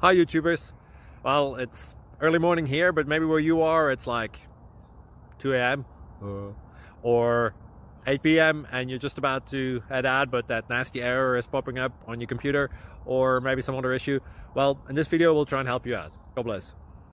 Hi YouTubers. Well, it's early morning here, but maybe where you are it's like 2 a.m. or 8 p.m. and you're just about to head out, but that nasty error is popping up on your computer, or maybe some other issue. Well, in this video we'll try and help you out. God bless.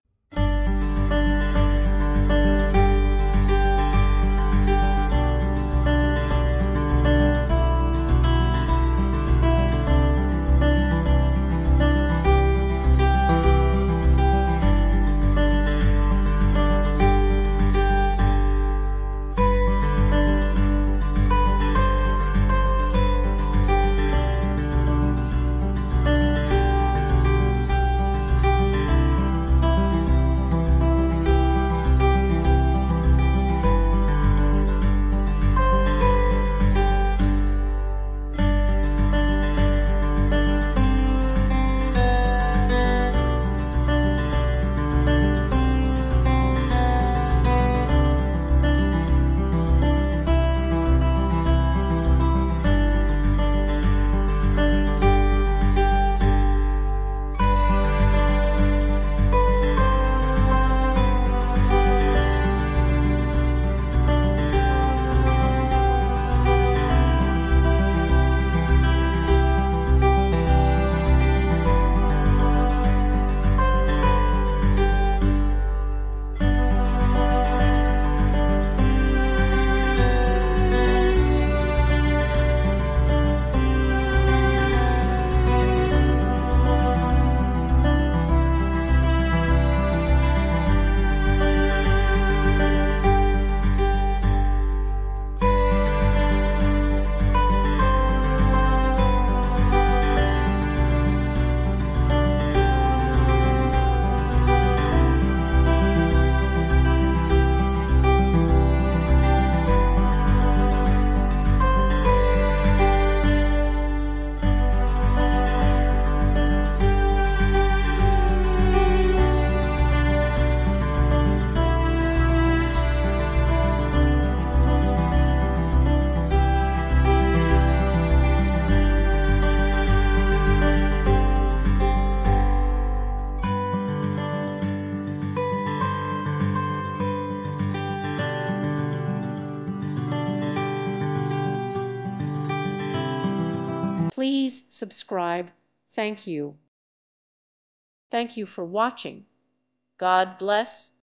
Please subscribe. Thank you. Thank you for watching. God bless.